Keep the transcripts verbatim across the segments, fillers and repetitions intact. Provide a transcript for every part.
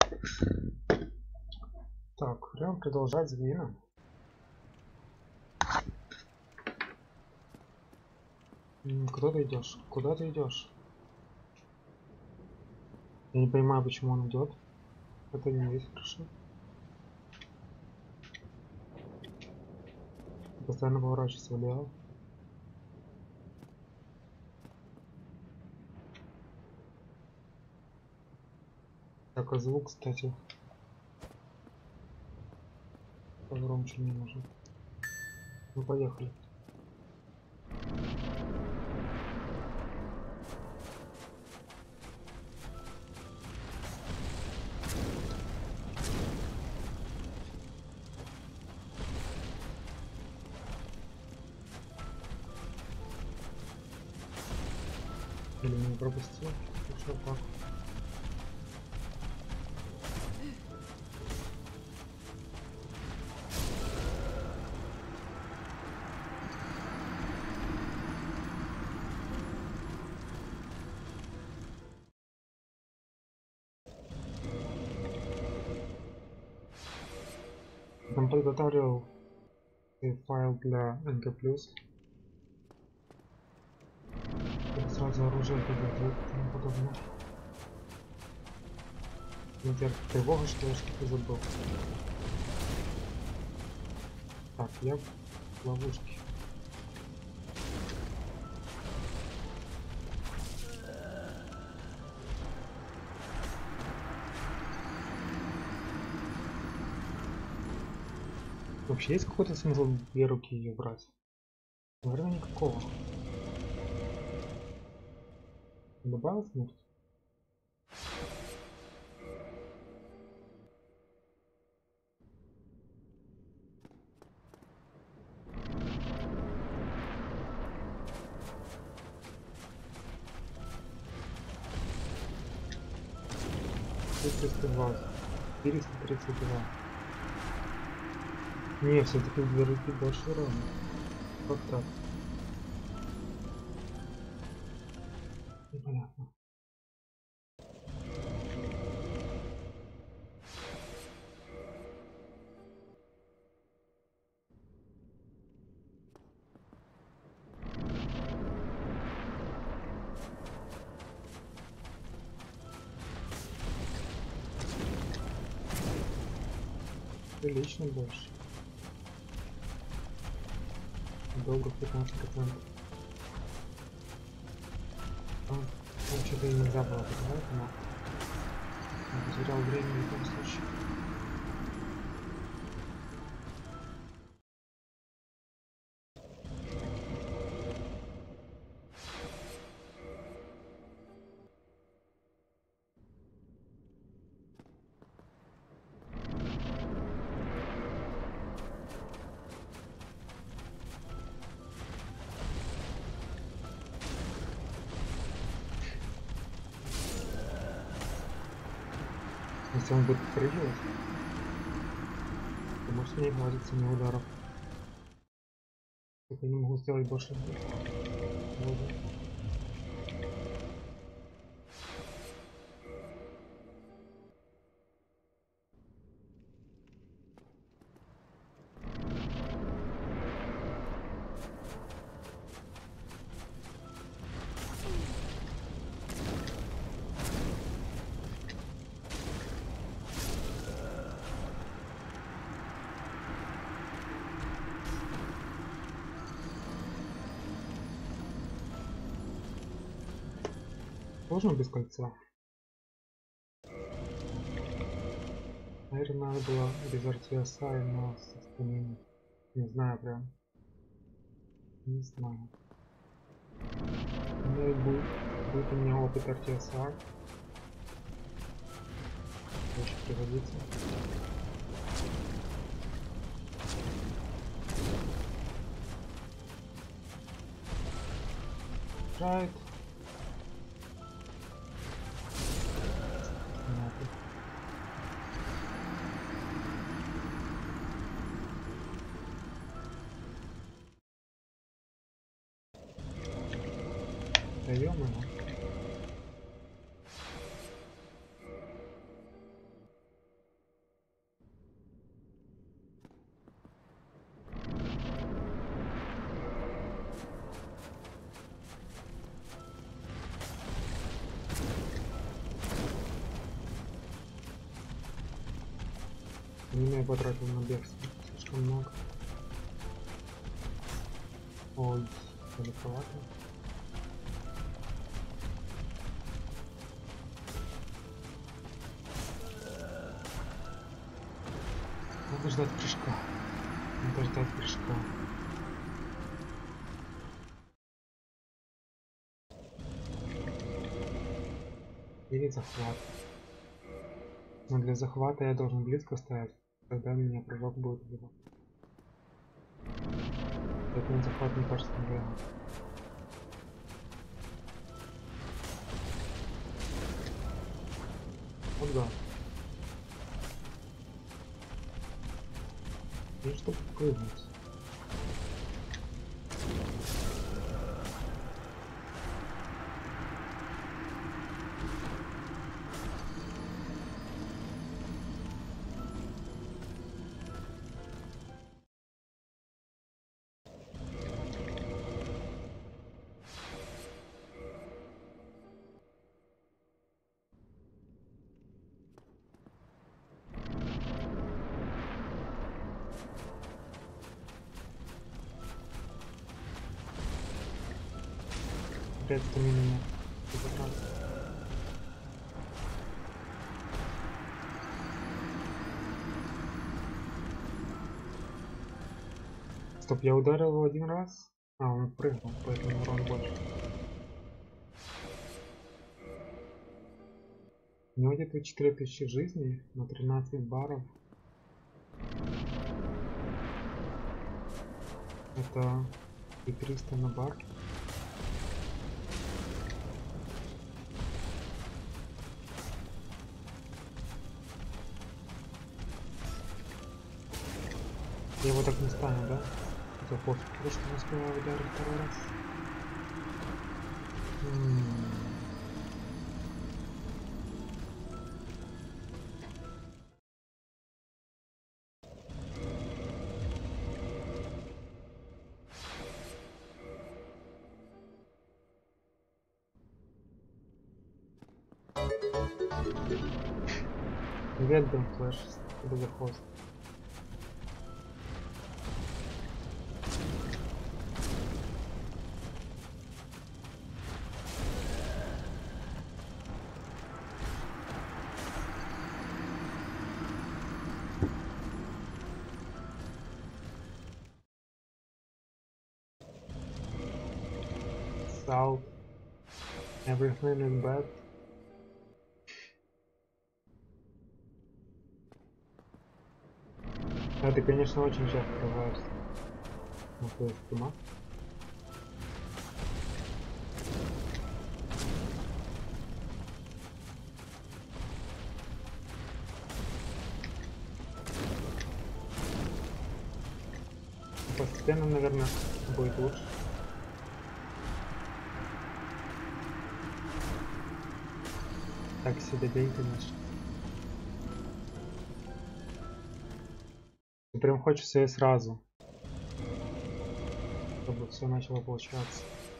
Так, время продолжать звено. Куда ты идешь? Куда ты идешь? Я не понимаю, почему он идет. Это не есть хорошо. Постоянно поворачивается влево. Так, а звук, кстати, погромче мне нужен. Ну, поехали. Или не пропустил? Что так? Там подготавливал файл для эн ка плюс. Сразу оружие подготовить и тому подобное. Теперь тревога, что я что-то забыл. Так, я в ловушке. Вообще есть какой-то смысл в две руки ее брать? Наверное, никакого. Добавил смерть? четыреста двадцать. четыреста тридцать два. Не, все-таки две руки больше равно. Вот так. Непонятно. Прилично больше. Долго пятнадцать процентов. Там, там что-то и нельзя было показать, но я потерял время в любом случае. Если он будет прыгать, то может не хватит семи ударов. Только не могу сделать больше. Вот. Можно без кольца? Наверное, надо было без эр ти эс ай, но с остальными. Не знаю прям. Не знаю. Ну, будет, будет у меня опыт эр ти эс ай. Очень пригодится. Right. Даем его. Стамину я потратил на бегство слишком много. Ой, далековато. Надо ждать прыжка. Надо ждать прыжка. Или захват. Но для захвата я должен близко стоять. Тогда меня прыжок будет убивать. Поэтому захват, мне кажется, не вариант. Вот да. И чтобы прыгнуть. Опять стамина нет. Стоп, я ударил его один раз. А, он прыгнул, поэтому урон больше. У него где-то четыре тысячи жизней на тринадцать баров. Это и триста на бар. Я его так не стану, да? Это пофиг, потому что не успеваю ударить второй раз. М-м-м. Привет, Дэн Флэш, спасибо за хост. South. Everything is bad. Да, ты, конечно, очень часто рываешься. Ну, то есть, тума. Постепенно, наверное, будет лучше. Так себе бей, конечно. И прям хочется и сразу, чтобы все начало получаться.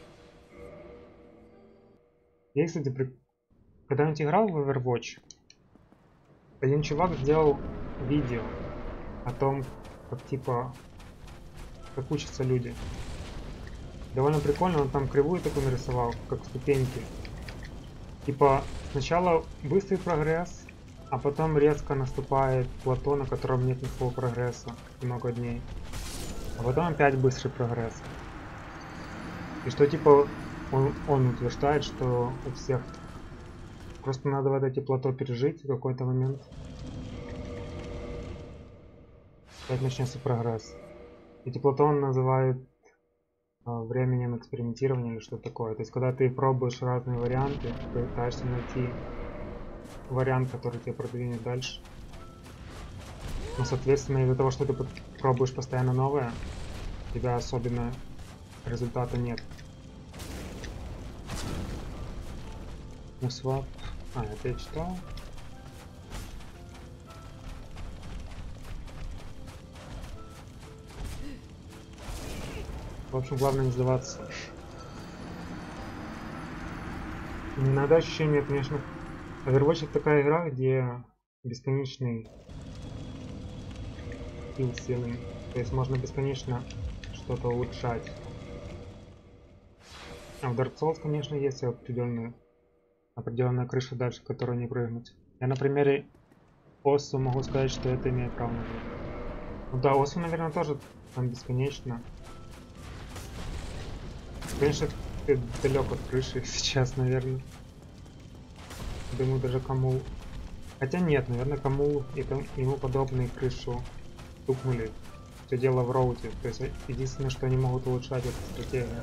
Я, кстати, при... когда-нибудь играл в Overwatch, один чувак сделал видео о том, как типа как учатся люди. Довольно прикольно, он там кривую такую нарисовал, как ступеньки. Типа сначала быстрый прогресс, а потом резко наступает плато, на котором нет никакого прогресса много дней. А потом опять быстрый прогресс. И что типа он, он утверждает, что у всех просто надо вот эти плато пережить в какой-то момент. Опять начнется прогресс. Эти плато он называет а, временем экспериментирования или что такое. То есть когда ты пробуешь разные варианты, пытаешься найти вариант, который тебя продвинет дальше. Но, соответственно, из-за того, что ты пробуешь постоянно новое, у тебя особенно результата нет. Ну, свап. А, это я читал. В общем, главное не сдаваться. Иногда ощущение, конечно, Overwatch это такая игра, где бесконечный kill ceiling. То есть можно бесконечно что-то улучшать. А в Dark Souls, конечно, есть определенная, определенная крыша дальше, которую не прыгнуть. Я на примере Осу могу сказать, что это имеет право на быть. Ну да, Осу, наверное, тоже там бесконечно. Конечно, ты далек от крыши сейчас, наверное. Думаю, даже кому... Хотя нет, наверное, кому и там, ему подобные крышу тупнули. Все дело в роуте. То есть единственное, что они могут улучшать, это стратегия.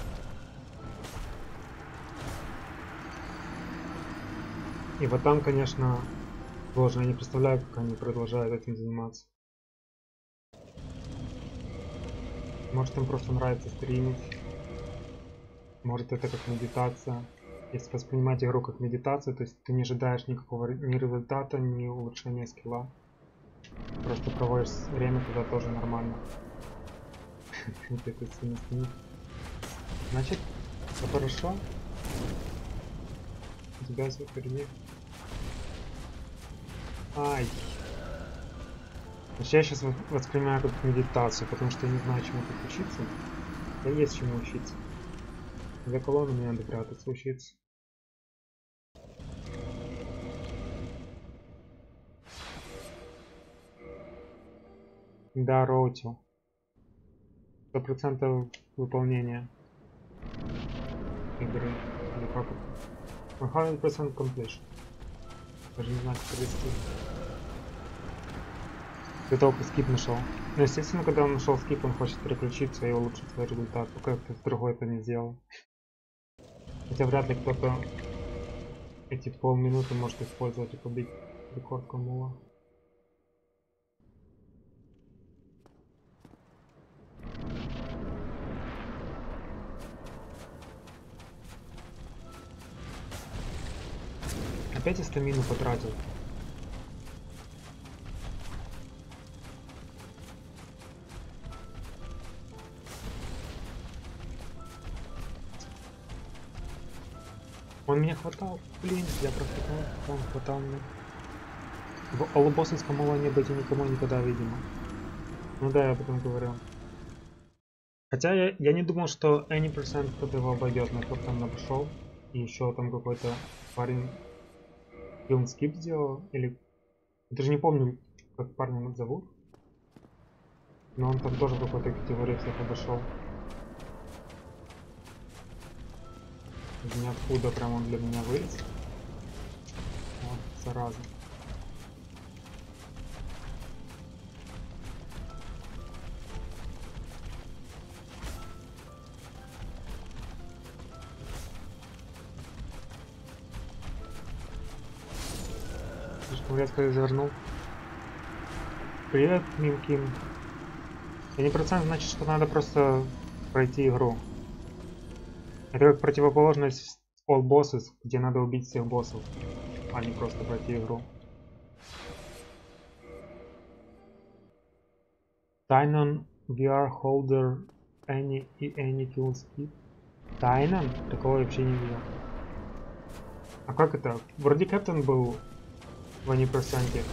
И вот там, конечно, сложно. Я не представляю, как они продолжают этим заниматься. Может, им просто нравится стримить. Может, это как медитация. Если воспринимать игру как медитацию, то есть ты не ожидаешь никакого ни результата, ни улучшения скилла. Просто проводишь время, тогда тоже нормально. Значит, все хорошо. У тебя все впереди. Ай. Значит, я сейчас воспринимаю как медитацию, потому что я не знаю, чему тут учиться. Да есть чему учиться. За колонну мне надо прятаться, учиться. Да, роутил. Сто процентов выполнения игры. Или как это? сто процентов completion. Даже не знаю, как перевести. До того, как скип нашел. Но естественно, когда он нашел скип, он хочет переключиться и улучшить свой результат, пока кто-то другой это не сделал. Хотя вряд ли кто-то эти полминуты может использовать и побить рекорд Камула. Опять я стамину потратил. Он меня хватал. Блин, я прохватал. Он хватал меня. В албосса с Камула не быть и никому никогда, видимо. Ну да, я об этом говорил. Хотя я, я не думал, что any percent кто-то его обойдет, но кто-то там обошел. И еще там какой-то парень Film Skip сделал. Или... Я даже не помню, как парня зовут. Но он там тоже в какой-то категории всех обошел. Из ниоткуда прям он для меня вылез. Вот, зараза. Слишком резко завернул. Привет, Мимкин. Я не процент, значит, что надо просто пройти игру. Это как противоположность All Bosses, где надо убить всех боссов, а не просто пройти игру. Tainan ви ар Holder Any и Any Kill Skip. Tainan? Такого я вообще не видел. А как это? Вроде Кэптен был в any проценте.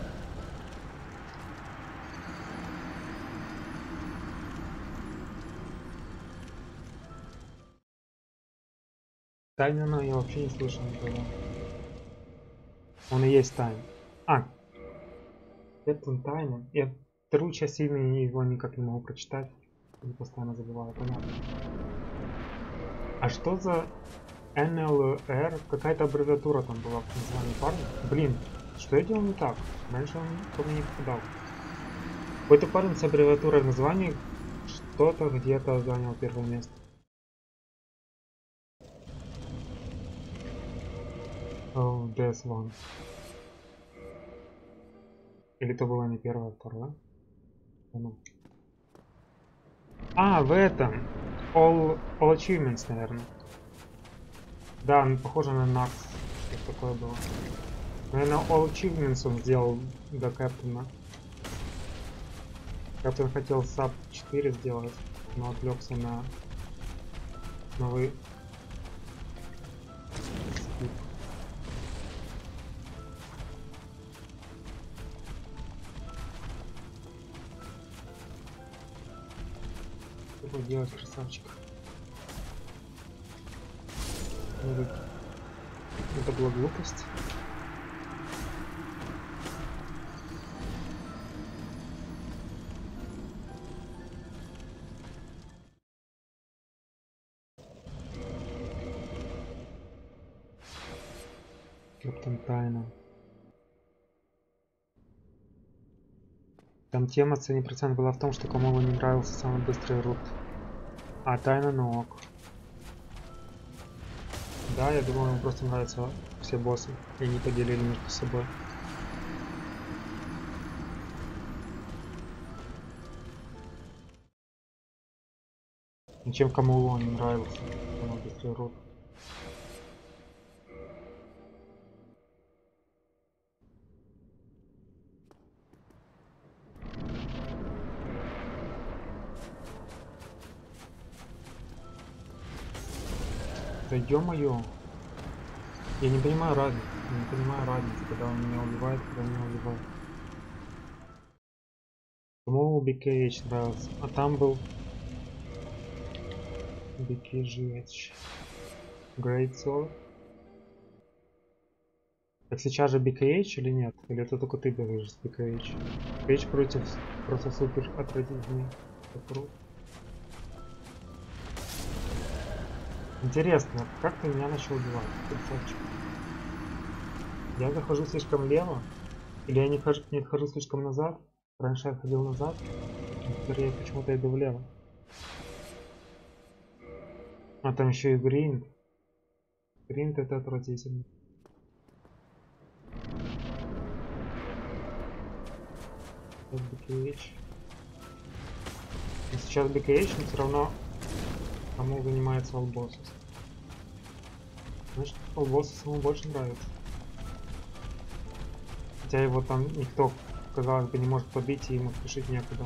Тайнана я вообще не слышал никогда. Он и есть Тайн. А, Кэптен Тайнан. Я вторую часть имени его никак не могу прочитать. Я постоянно забываю, понятно. А что за эн эл эр? Какая-то аббревиатура там была в названии парня. Блин, что я делал не так? Раньше он ко мне не попадал. Какой-то парень с аббревиатурой в названии что-то где-то занял первое место. Oh, ди эс один. Или это было не первое, а второе? Ну. А, в этом. All, all Achievements, наверное. Да, он похоже на Накс. Что такое было. Наверное, All Achievements он сделал до Кэптена. Кэптен хотел саб четыре сделать, но отвлекся на новый скип. такое делать, красавчик? Это, это была глупость. Капитан Тайна. Там тема цени процент была в том, что кому не нравился самый быстрый рут. А Тайна ну ок. Да, я думаю, ему просто нравятся все боссы. И они поделили между собой. И чем кому он не нравился самый быстрый рут. Да ё-моё. Я не понимаю разницы. Я не понимаю разницы, когда он меня убивает, когда меня убивает. Кому би кей эйч нравился? А там был би кей джи эйч. Great Soul. Так сейчас же би кей эйч или нет? Или это только ты бегаешь с би кей эйч? би кей эйч против просто супер отвратительный. Интересно, как ты меня начал убивать, красавчик? Я захожу слишком лево? Или я не, хожу, не отхожу слишком назад? Раньше я ходил назад, а теперь я почему-то иду влево. А там еще и гринд. Гринд это отвратительно. би кей эйч. И сейчас би кей эйч, но все равно кому занимается олбосс. Значит, олбоссу самому больше нравится. Хотя его там никто, казалось бы, не может побить, и ему спешить некуда.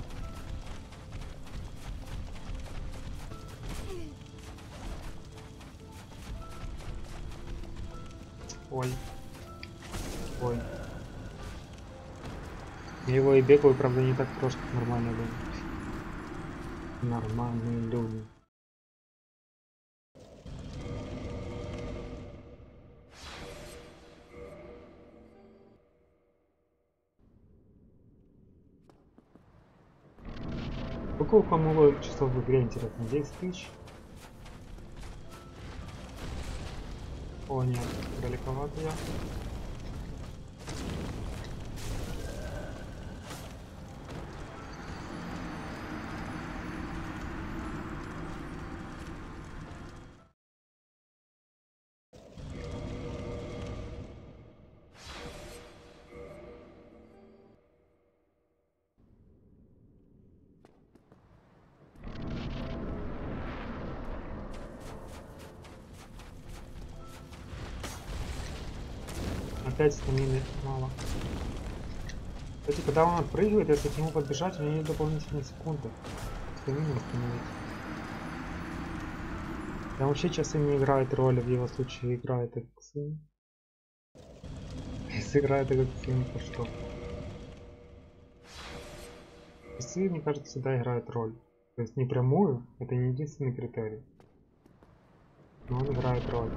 Ой. Ой. Я его и бегаю, правда, не так просто, как нормальные люди. Нормальные люди. Сколько у кому часов в игре, интересно? десять тысяч? О нет, далековато я. Опять стамины мало. Кстати, когда он отпрыгивает, если к нему подбежать, у него есть дополнительные секунды. Стамину восстановить. Там вообще часы не играют роли, в его случае играет как сын. Если играет как сын, то что? Часы, мне кажется, всегда играют роль. То есть не прямую, это не единственный критерий. Но он играет роль.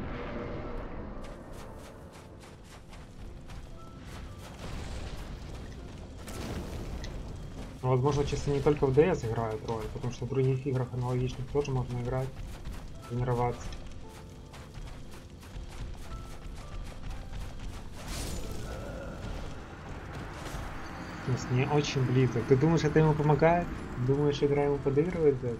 Но, возможно, часы не только в ди эс играют роль, потому что в других играх аналогичных тоже можно играть, тренироваться. То есть не очень близко. Ты думаешь, это ему помогает? Думаешь, игра ему подыгрывает за это?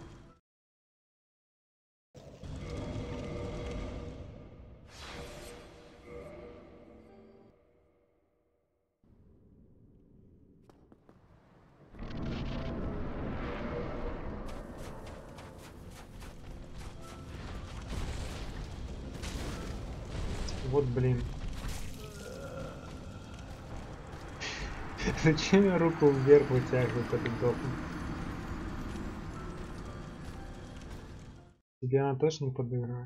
Вот блин. Зачем я руку вверх вытягиваю, как удобно? Тебе она точно не подыгрывает.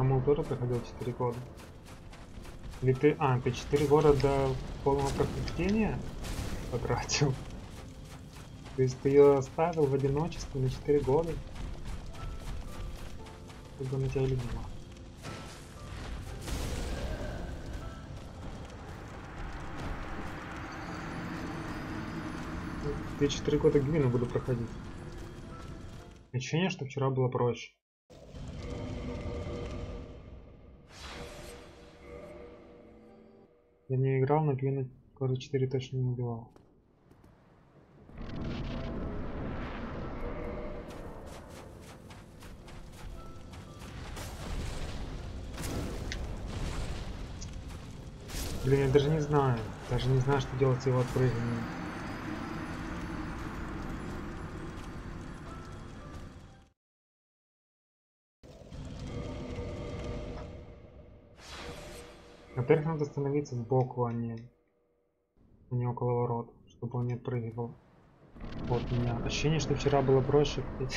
Громул тоже проходил четыре года? Или ты... А, ты четыре года до полного прохождения потратил? То есть ты ее оставил в одиночестве на четыре года? Как бы на тебя любила. Я четыре года Гвину буду проходить. Ощущение, что вчера было проще. Я не играл, но Гвина года четыре точно не убивал. Блин, я даже не знаю. Даже не знаю, что делать с его отпрыгиванием. Во-первых, надо становиться сбоку, а не, а не около ворот, чтобы он не отпрыгивал от меня. Ощущение, что вчера было проще купить.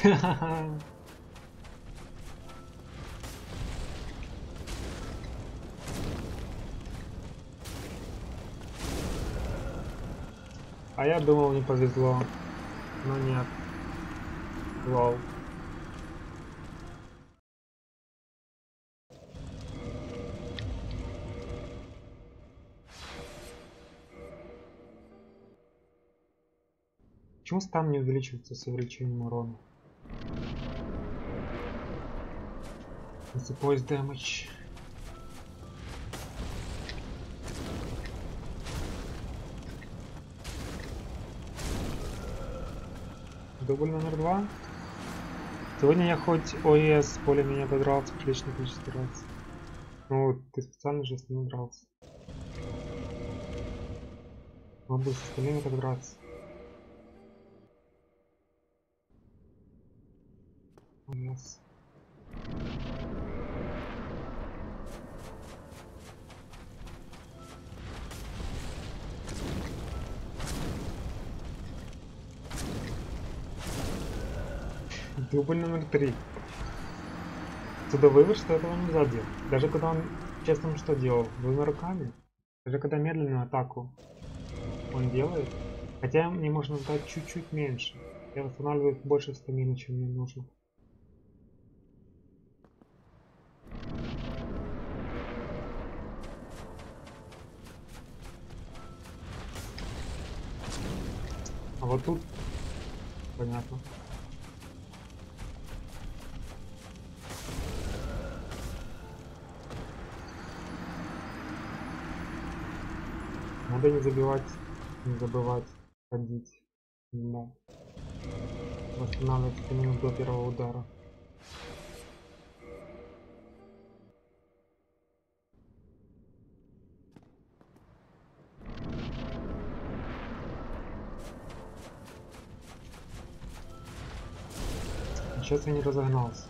А я думал, не повезло. Но нет. Лол. Почему стан не увеличивается с увеличением урона? Запойс дэмэдж. Дубль номер два. Сегодня я хоть ОС поле меня подрался приличное количество раз. Ну, ты специально же с ним дрался. Надо с остальными подраться. ОС. Дубль номер три. Отсюда вывод, что этого нельзя делать. Даже когда он, честно, что делал? Двумя руками. Даже когда медленную атаку он делает. Хотя мне можно дать чуть-чуть меньше. Я восстанавливаю больше стамины, чем мне нужно. А вот тут понятно. Надо не забивать, не забывать ходить к нему. Восстанавливать стамину до первого удара. Сейчас я не разогнался.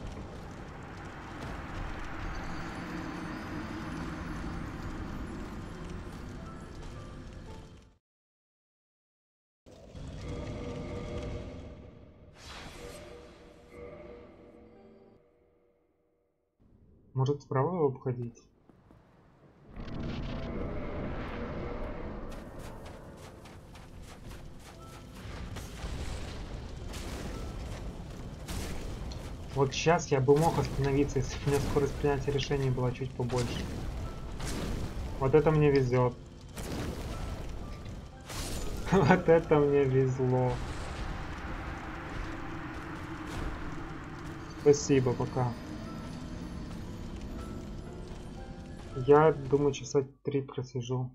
Может, справа его обходить? Вот сейчас я бы мог остановиться, если бы у меня скорость принятия решений была чуть побольше. Вот это мне везет. Вот это мне везло. Спасибо, пока. Я думаю, часа три просижу.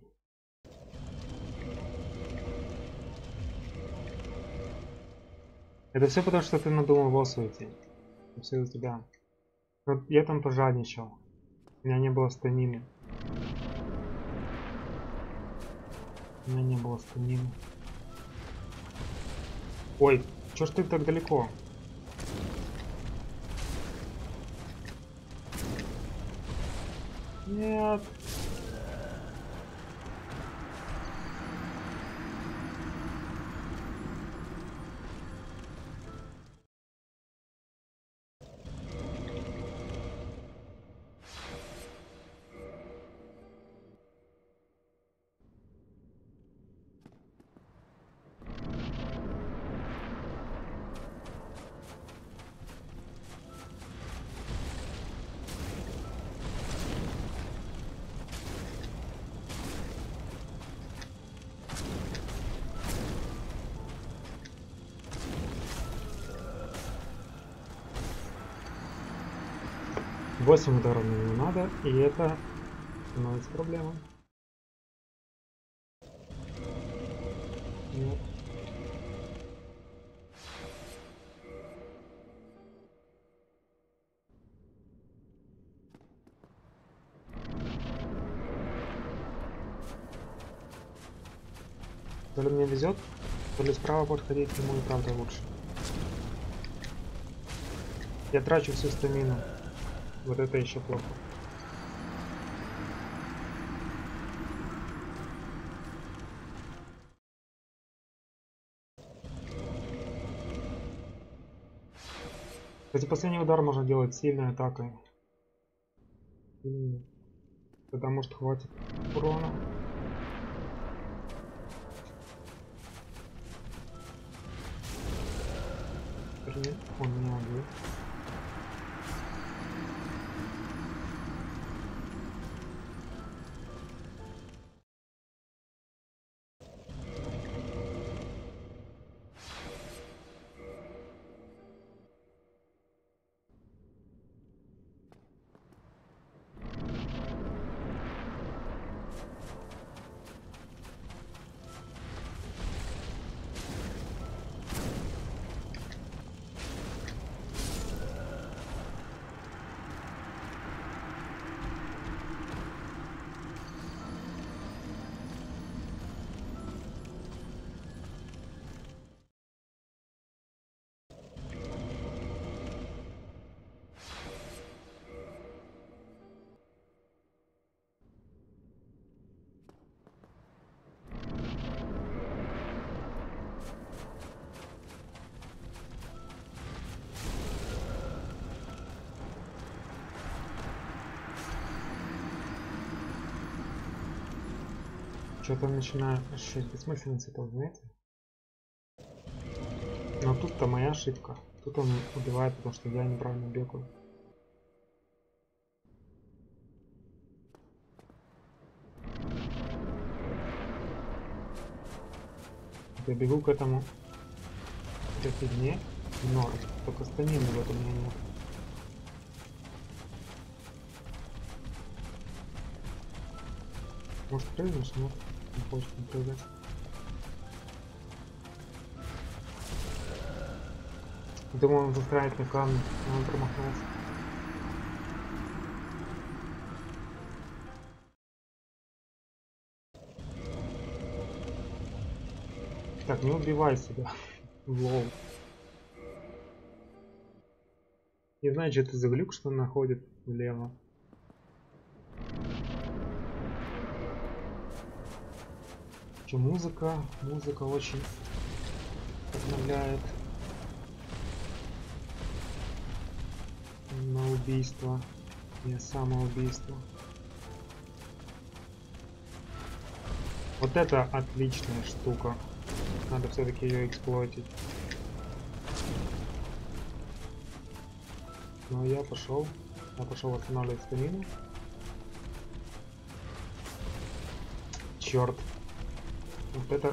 Это все потому, что ты надумал босс уйти. Все из-за тебя. Но я там пожадничал. У меня не было стамины. У меня не было стамины. Ой, чё ж ты так далеко? Нет. восемь ударов на него надо, и это становится проблемой. Нет. То ли мне везет, то ли справа подходить ему и правда лучше. Я трачу всю стамину. Вот это еще плохо. Кстати, последний удар можно делать сильной атакой. Тогда может хватит урона. Вернее, он меня убил. Что-то начинаю ощущать бессмысленность этого, знаете? Но тут-то моя ошибка. Тут он убивает, потому что я неправильно бегаю. Я бегу к этому к этой фигне, но только стамины в этом меня нет. Может прыгнешь, нет? Не хочет не прыгать. Думал, он застрянет на камне, но он промахнулся. Так, не убивай себя. Лол. Не знаю, что это за глюк, что он находит влево. Че, музыка? Музыка очень вдохновляет на убийство и самоубийство. Вот это отличная штука. Надо все-таки ее эксплуатить. Но я пошел. Я пошел восстанавливать стамину. Черт. Вот это...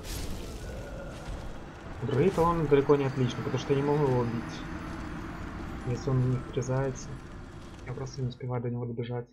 Дрейта он далеко не отлично, потому что я не могу его убить. Если он не врезается, я просто не успеваю до него добежать.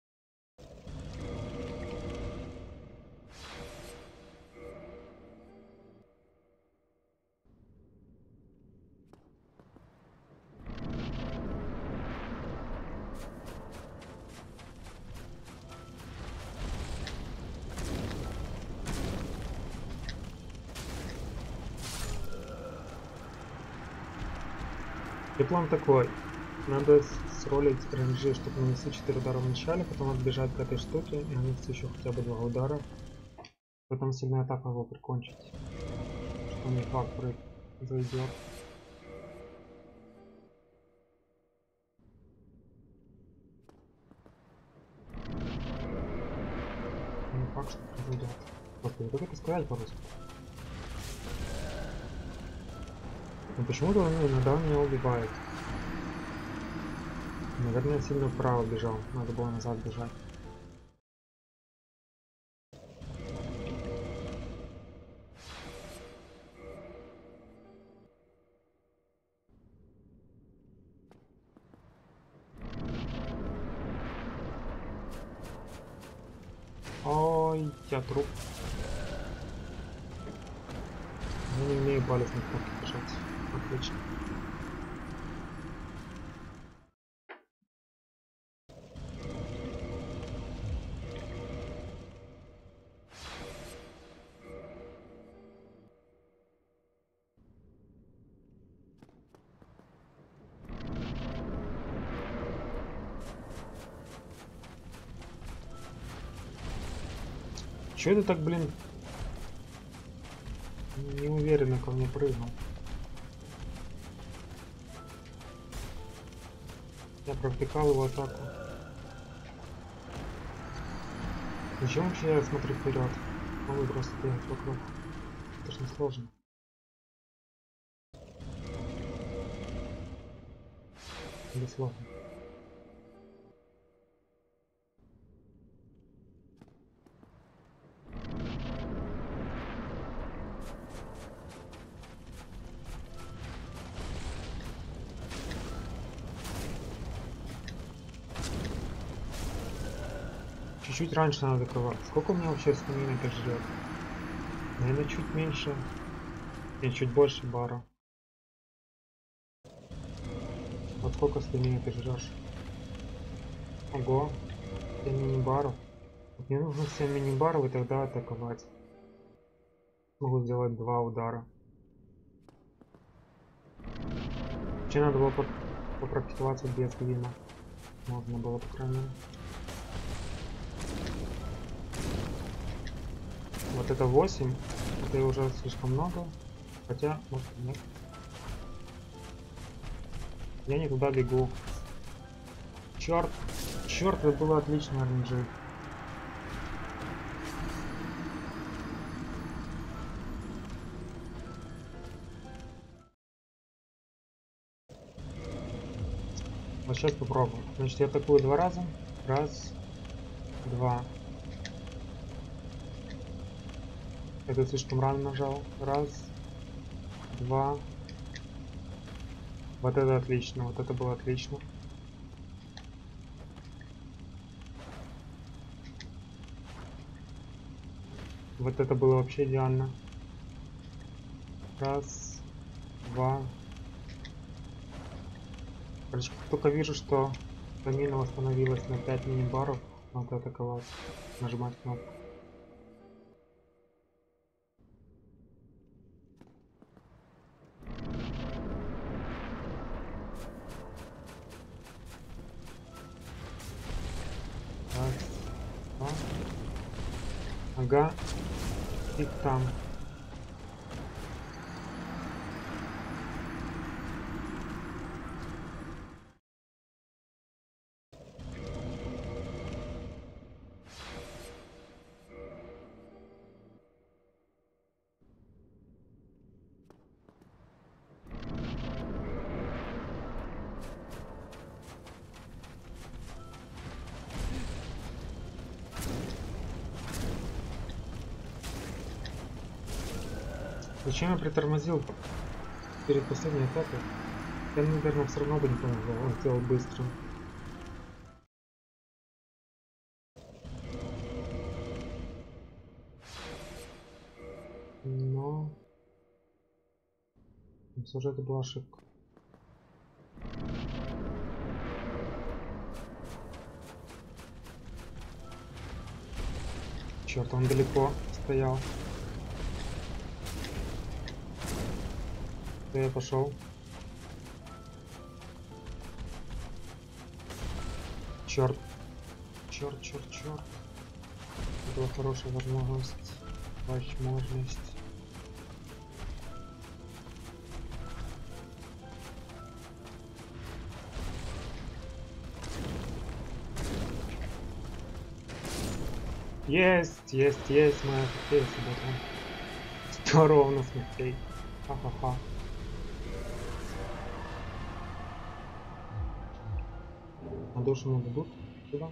И план такой. Надо сролить ренджи, чтобы нанести четыре удара в начале, потом отбежать к этой штуке и нанести еще хотя бы два удара. Потом сильная атака его прикончить. Что не факт зайдет. Не факт, что произойдет. Господи, как это сказать по-русски? Но почему-то он иногда меня убивает. Наверное, сильно вправо бежал. Надо было назад бежать. Ой, я труп. Я не умею палец на кнопке держать. Отлично. Чё это так, блин, неуверенно ко мне прыгнул? Я провтыкал его атаку. Зачем вообще я смотрю вперед? Могу просто бегать вокруг. Это ж не сложно. Бесплатно. Чуть-чуть раньше надо закрывать. Сколько у меня вообще стамина это жрет? Наверное, чуть меньше. И чуть больше бара. Вот сколько стамины ты жрешь? Ого. семь мини-баров. Вот мне нужно семь мини-баров и тогда атаковать. Могу сделать два удара. Вообще надо было попрактиковаться без грима. Можно было, по крайней мере. Вот это восемь. Это уже слишком много. Хотя, может, нет. Я не туда бегу. Черт. Черт, это было отлично, эр эн джи. Вот сейчас попробуем. Значит, я атакую два раза. Раз, два. Это слишком рано нажал. Раз, два. Вот это отлично. Вот это было отлично. Вот это было вообще идеально. Раз, два. Короче, как только вижу, что стамина восстановилась на пять мини-баров, надо атаковать. Нажимать кнопку. Раз, два. Ага. И там. Зачем я притормозил перед последней атакой? Я, наверное, все равно бы не помогал. Он сделал быстро. Но... все же это была ошибка. Черт, он далеко стоял. Да, я пошел. Черт. Черт, черт, черт. Это была хорошая возможность. Возможность. Есть, есть, есть моя смертей, ребята. Сто ровно смертей. Ха-ха-ха. А душу мне дадут сюда?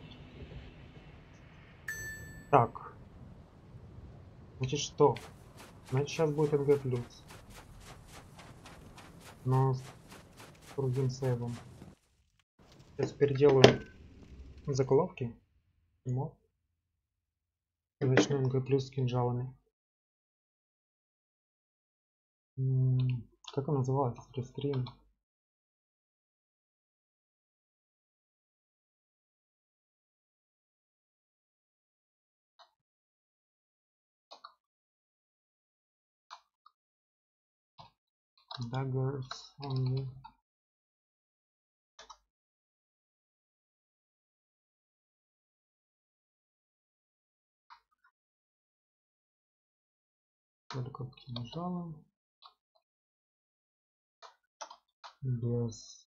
Так. Значит что? Значит сейчас будет эн гэ плюс. Но с другим сейвом. Сейчас переделаю заголовки. Вот. Начнем плюс с кинжалами. М, Как он называется? Рестрим. Daggers only. Только кинжалом. Без